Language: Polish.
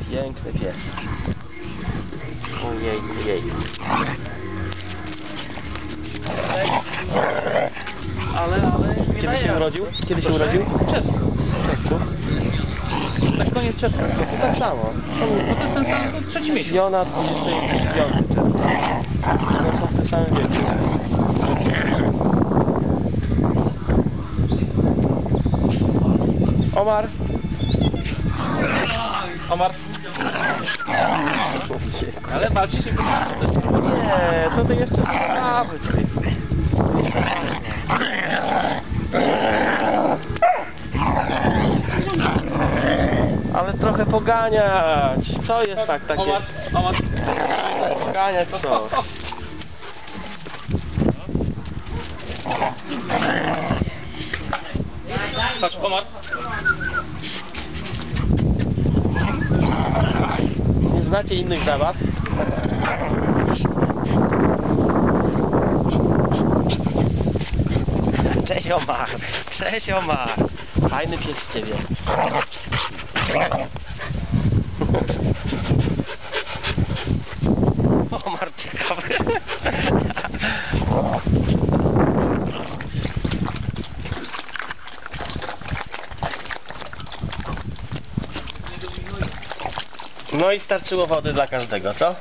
Piękny pies. Ojej, jej. Ale Kiedy się urodził? Kiedy się urodził? W czerwcu. Na koniec czerwca. Tak samo. Bo to jest ten sam, no, trzeci miesiąc. I ona 29 czerwca. No są w tym samym wieku. Omar! Omar. Ale walczy się Nie, to ty jeszcze prawy ty. Ale trochę poganiać. Co jest tak takie? Omar. Poganiać co? Patrz, Omar. Nie znacie innych zabaw? Cześć Omar! Cześć Omar! Fajny pies z ciebie. Omar ciekawy. No i starczyło wody dla każdego, co?